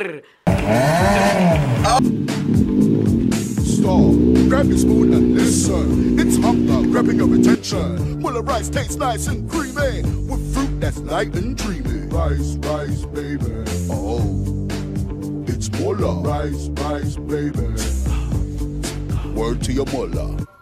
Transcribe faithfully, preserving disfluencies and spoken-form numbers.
Brr. Stop, grab your spoon and listen. It's hunger grabbing your attention. Muller rice tastes nice and creamy with fruit that's light and dreamy. Rice, rice, baby. Oh, it's Muller. Rice, rice, baby. Word to your Muller.